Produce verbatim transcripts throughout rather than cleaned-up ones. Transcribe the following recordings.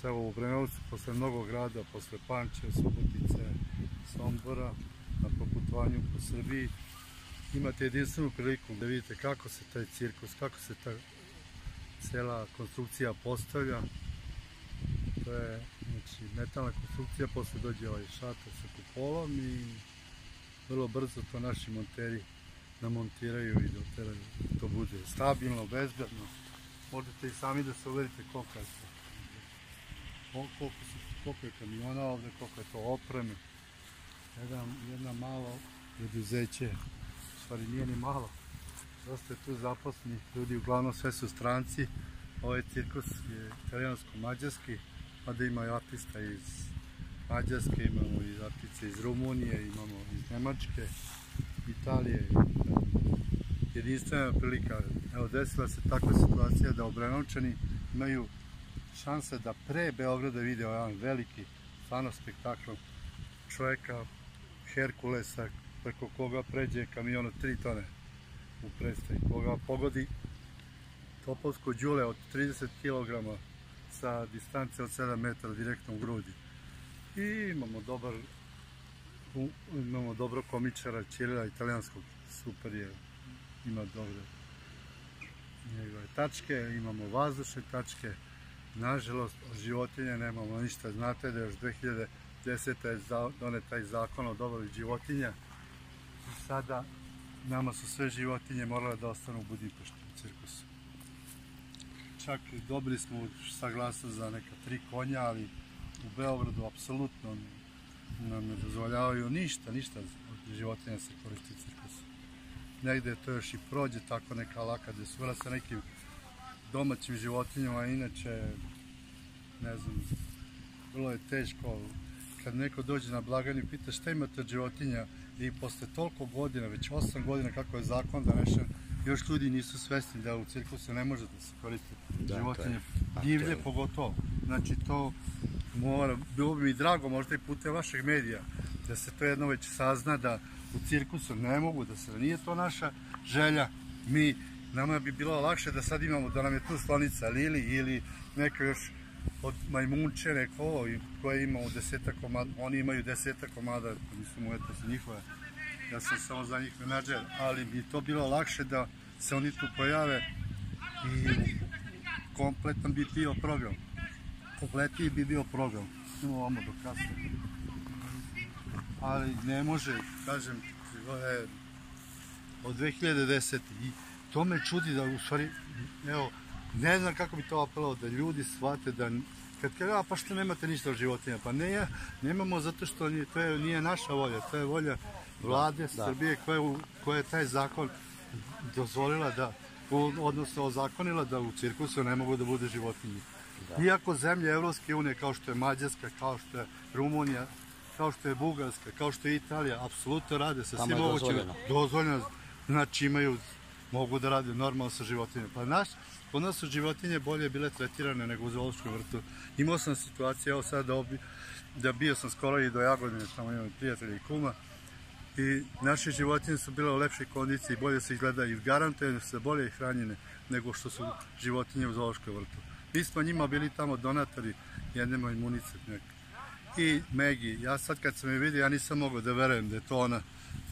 danas evo u Obrenovcu, posle mnogo grada, posle Pančeva, Subotice, Sombora, na proputovanju po Srbiji, imate jedinstvenu priliku da vidite kako se taj cirkus, kako se ta cijela konstrukcija postavlja. To je znači, metalna konstrukcija, posle dođe ovaj šator sa kupolom i vrlo brzo to naši monteri namontiraju i doteraju da to bude stabilno, bezbedno. Možete i sami da se uverite koliko je to. Koliko, su, koliko je kamiona ovde, koliko je to opreme. Jedan, jedna malo preduzeće, u stvari nije ni malo. Dosta je tu zaposlenih ljudi, uglavnom sve su stranci. Ovaj cirkus je italijansko-mađarski, mada ima i artista iz Mađarske, imamo i artice iz Rumunije, imamo iz Nemačke, Italije. Jedinstvena prilika. Evo, desila se takva situacija da Obrenovčani imaju šanse da pre Beograda vide ovaj veliki, stvarno spektakl čovjeka, Herkulesa, preko koga pređe kamion od tri tone u predstavi, koga pogodi topovsko đule od trideset kilograma sa distance od sedam metara direktno u grudi. I imamo dobar, imamo dobro komičara Ćirila italijanskog, super je, ima dobre njegove tačke, imamo vazdušne tačke. Nažalost, od životinja nemamo ništa. Znate da još dve hiljade desete. je donet taj zakon o dobrobiti životinja i sada nama su sve životinje morale da ostanu u Budimpešti u cirkusu. Čak dobili smo saglasnost za neka tri konja, ali u Beogradu apsolutno nam ne dozvoljavaju ništa, ništa od životinja se koristi u cirkusu. Negde to još i prođe tako neka laka desura sa nekim domaćim životinjama, inače, ne znam, vrlo je teško kad neko dođe na blagajnu i pita šta imate od životinja i posle toliko godina, već osam godina kako je zakon donesen, još ljudi nisu svesni da u cirkusu ne može da se koriste životinje, divlje pogotovo. Znači to mora, bilo bi mi drago možda i putem vašeg medija da se to jedno već sazna da u cirkusu ne mogu da se, nije to naša želja. Mi, nama bi bilo lakše da sad imamo, da nam je tu slonica Lili ili neka još od majmunče, neko koje imamo desetak komada, oni imaju desetak komada, mislim u eto su njihove, ja sam samo za njih menadžer, ali bi to bilo lakše da se oni tu pojave i kompletan bi bio program. Kompletniji bi bio program. Imamo ovamo do kasne. Ali ne može, kažem, od dve hiljade desete. i to me čudi da u stvari, evo, ne znam kako bi to apelao, da ljudi shvate da, kad kada, pa što nemate ništa od životinja, pa ne, nemamo zato što to nije naša volja, to je volja vlade Srbije koja je taj zakon dozvolila da, odnosno ozakonila da u cirkusu ne mogu da bude životinje. Iako zemlje Evropske unije, kao što je Mađarska, kao što je Rumunija, kao što je Bugarska, kao što je Italija, apsolutno rade sa svim mogućim, dozvoljeno, znači imaju, mogu da rade normalno sa životinjama. Pa naš, kod nas su životinje bolje bile tretirane nego u zoološkom vrtu. Imao sam situaciju, evo sad da bio sam skoro i do Jagodine, tamo imam prijatelja i kuma, i naše životinje su bile u lepšoj kondiciji, bolje se izgledaju i garantujem da su bolje hranjene nego što su životinje u zoološkom vrtu. Mi smo njima bili tamo donatori jedne majmunice neke. I Megi, ja sad kad sam je vidio, ja nisam mogao da verujem da je to ona.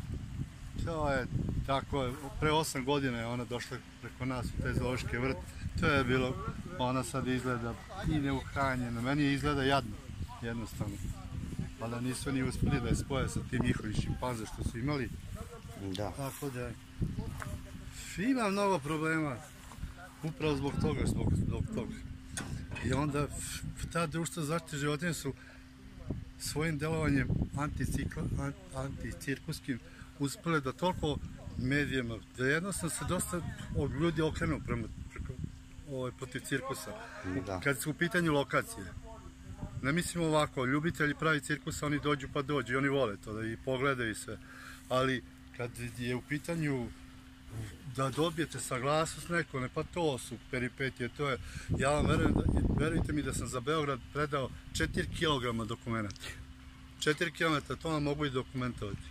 To je tako, pre osam godina je ona došla preko nas u taj zoološki vrt. To je bilo, ona sad izgleda i neuhranjena, meni je izgleda jadno, jednostavno. Pa da nisu ni uspeli da je spoje sa tim njihovim šimpanze što su imali. Da. Tako da, ima mnogo problema, upravo zbog toga, zbog toga. I onda ta društva zaštite životinja su svojim delovanjem anticirkuskim uspjeli da toliko medijama, da jednostavno se dosta ljudi okrenu protiv cirkusa, kad su u pitanju lokacije. Ne mislim ovako, ljubitelji pravi cirkusa, oni dođu pa dođu i oni vole to da i pogledaju sve, ali kad je u pitanju da dobijete saglasnost nekome, pa to su peripetije, to je, ja vam verujem, verujte mi da sam za Beograd predao četiri kilograma dokumenta. četiri kilometra, to vam mogu i dokumentovati.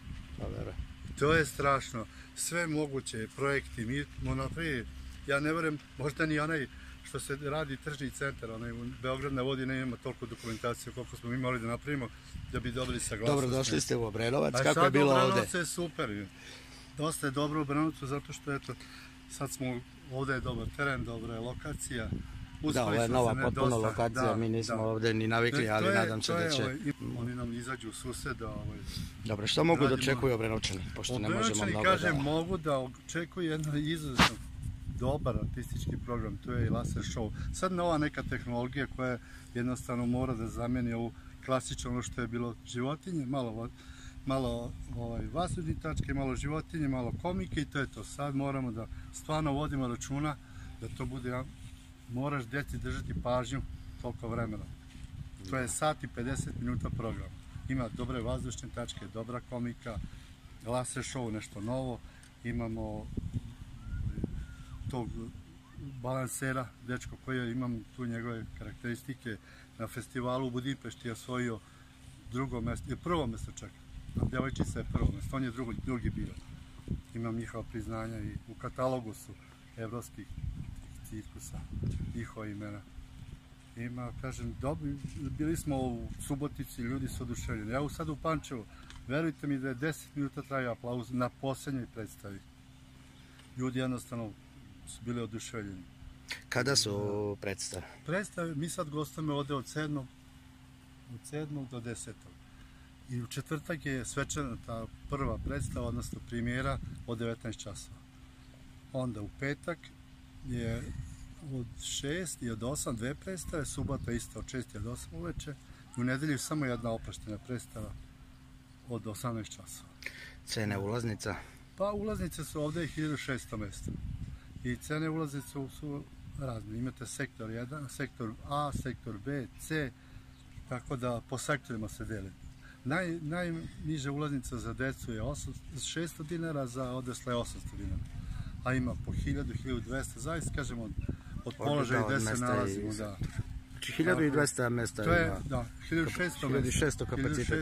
To je strašno. Sve moguće projekti, mi smo napravili, ja ne verujem, možda ni onaj što se radi tržni centar, onaj u Beograd na vodi ne ima toliko dokumentacije koliko smo mi morali da napravimo da bi dobili saglasnost. Dobro, došli ste u Obrenovac, A kako je bilo ovde? Sad u Obrenovcu je super, dosta je dobro u Obrenovcu zato što eto, sad smo, ovde je dobar teren, dobra je lokacija. Da, ovo je nova potpuno lokacija, mi nismo ovde ni navikli, ali nadam se da će... Oni nam izađu u suseda. Dobro, što mogu da očekuju Obrenovčani, pošto ne možemo mnogo da... Obrenovčani, kažem, mogu da očekuju jedan izuzetno dobar artistički program, to je i laser show. Sad nova neka tehnologija koja jednostavno mora da zameni ovu klasično ono što je bilo životinje, malo malo vazdušne tačke, malo životinje, malo komike i to je to. Sad moramo da stvarno vodimo računa da to bude, moraš djeci držati pažnju toliko vremena. To je sat i pedeset minuta program. Ima dobre vazdušne tačke, dobra komika, laser show, nešto novo. Imamo tog balansera, dečko koji imam tu njegove karakteristike na festivalu u Budimpešti je osvojio drugo mesto, prvo mesto čak. Djevojčica je prvo mesto, on je drugi bio. Imam njihova priznanja i u katalogu su evropskih cirkusa, njihova imena. Ima, kažem, bili smo u Subotici, ljudi su oduševljeni. Evo sad u Pančevu, verujte mi da je deset minuta trajao aplauz na posljednjoj predstavi. Ljudi jednostavno su bili oduševljeni. Kada su predstave? Predstave, mi sad gostujemo ovde od sedmog do desetog. I u četvrtak je svečana ta prva predstava, odnosno premijera od devetnaest časova. Onda u petak je od šest i od osam dve predstave, subota isto od šest i od osam uveče. U nedelju samo jedna oproštena predstava od osamnaest časova. Cene ulaznica? Pa ulaznice su ovde hiljadu šesto mesta. I cene ulaznice su razne. Imate sektor jedan, sektor A, sektor B, C, tako da po sektorima se deli. Najniža ulaznica za decu je šesto dinara, za odrasle je osamsto dinara. A ima po hiljadu, hiljadu dvesta, zaista kažemo od položaja gde se nalazimo. Znači hiljadu dvesta mesta ima? Da, hiljadu šesto kapacitet.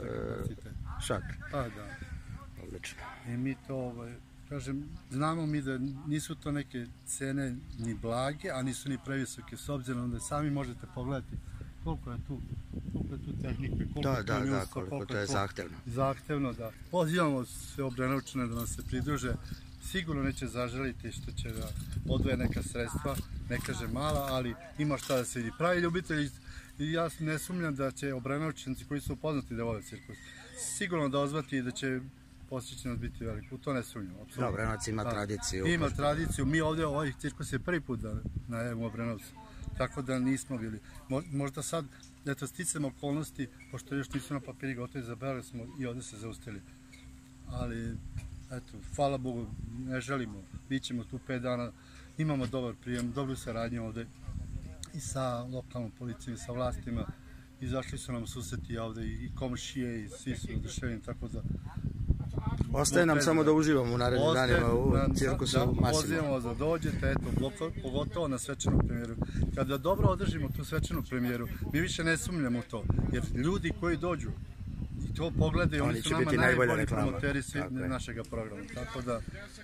Šat. Pa da. Odlično. I mi to, kažem, znamo mi da nisu to neke cene ni blage, a nisu ni previsoke, s obzirom da sami možete pogledati koliko je tu, koliko je tu tehnike, koliko je tu ljudstva, koliko je to zahtevno. Zahtevno, da. Pozivamo sve Obrenovčane da nam se pridruže, sigurno neće zaželiti što će da odvoje neka sredstva, ne kaže mala, ali ima šta da se vidi. Pravi ljubitelji, i ja ne sumnjam da će Obrenovčanci koji su upoznati da vole cirkus, sigurno da ozvati i da će posjećenost biti velika, u to ne sumnjam. Da, Obrenovac ima tradiciju. Ima tradiciju, mi ovdje ovaj cirkus je prvi put da najavimo Obrenovcu, tako da nismo bili. Možda sad, eto, sticamo okolnosti, pošto još nisu na papiri gotovi, zabrali smo i ovdje se zaustili. Ali, eto, hvala Bogu, ne želimo, bit ćemo tu pet dana, imamo dobar prijem, dobru saradnju ovdje i sa lokalnom policijom, i sa vlastima, izašli su nam suseti ovdje i komšije i svi su oduševljeni, tako da... Ostaje nam samo da uživamo u narednim danima u cirkusu Massimo. Pozivamo vas da dođete, eto, pogotovo na svečanu premijeru. Kada dobro održimo tu svečanu premijeru, mi više ne sumnjamo to, jer ljudi koji dođu i to pogledaju, oni su nama najbolji promoteri našeg programa. Tako da,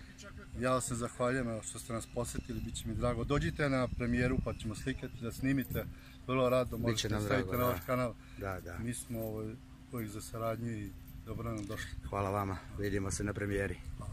ja se zahvaljujem što ste nas posjetili, bit će mi drago. Dođite na premijeru pa ćemo slikati, da snimite, vrlo rado, možete staviti na vaš kanal. Mi smo uvijek za saradnju i dobro nam došli. Hvala vama, vidimo se na premijeri.